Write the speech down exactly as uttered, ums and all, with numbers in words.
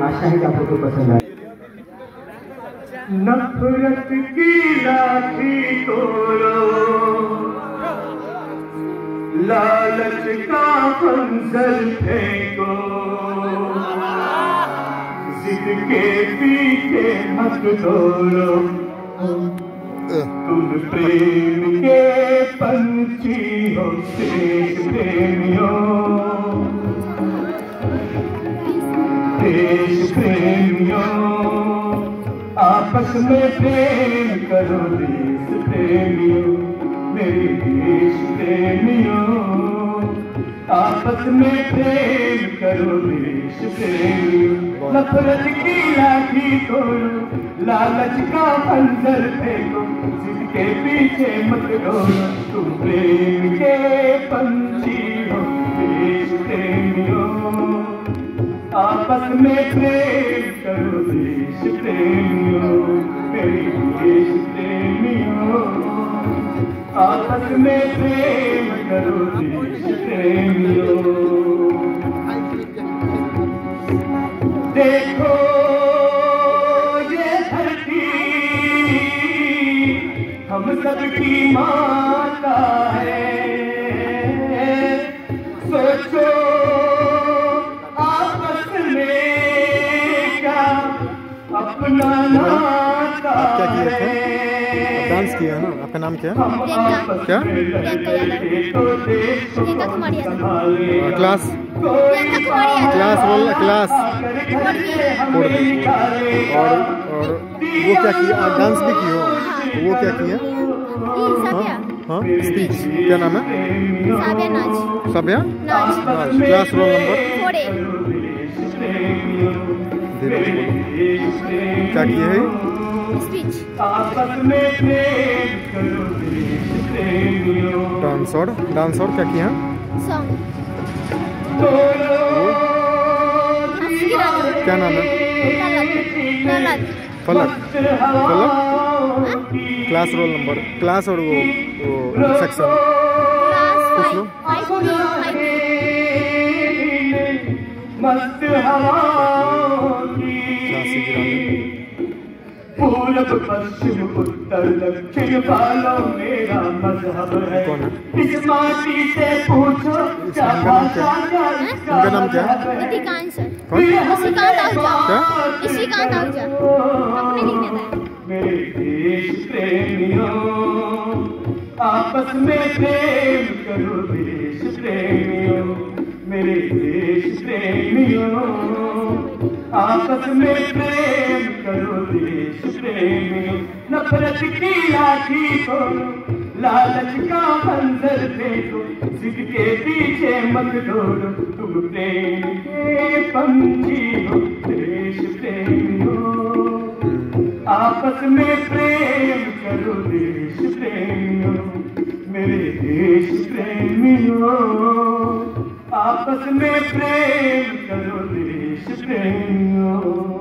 आशा है कि आपको तो पसंद आए। नफरत की लाठी तोड़ो, लालच का खंजर फेंको, जिद के पीछे मत दौड़ो, तुम प्रेम के पंछी हो देश प्रेमियों, देश प्रेमियों, आपस में प्रेम करो देश प्रेमियों, मेरे देश प्रेमियों, आपस में प्रेम करो देश प्रेमियों। नफरत की लाठी तोड़ो, लालच का खंजर फेंको, जिसके पीछे मत दौड़ो, तुम प्रेम के पंछी हो देश प्रेमियों, आपस में प्रेम करो देश प्रेमियों, मेरे देश प्रेमियों, आपस में प्रेम करो देश प्रेमियों। देखो ये धरती हम सबकी माता है, सोचो अपना नाता क्या किया था? डांस किया ना? आपका नाम क्या? क्या? क्लास क्लास बोल क्लास और और वो क्या किया? डांस भी की हो? वो क्या किया? हाँ स्पीच क्या नाम है? साबिया नाज। साबिया नाज। क्लास रोल नंबर क्या किया है? स्पीच। डांस और डांस और क्या किया? सॉन्ग। क्या नाम है? फलक। फलक फलक क्लास रोल नंबर क्लास और वो वो सेक्शन पूछ लो। मस्त हवाओं की पूरब पश्चिम उत्तर दक्षिण वालों मेरा मजहब है, इस माटी से पूछो क्या भाषा क्या इसका नाम क्या? इतिकान सर। इशिकांत आहूजा। इशिकांत आहूजा। अपने लिखने था। मेरे देश प्रेमियों, आपस में प्रेम करो देश प्रेमियों, मेरे देश प्रेमियों, आपस में प्रेम करो देश प्रेमियों। नफरत की लाठी तोड़ो, लालच का खंजर फेंको, जिद के पीछे मत दौड़ो, तुम प्रेम के पंछी हो देश प्रेमियों, आपस में प्रेम करो देश प्रेमियों, मेरे देश प्रेमियों, आपस में प्रेम करो देश प्रेमियों।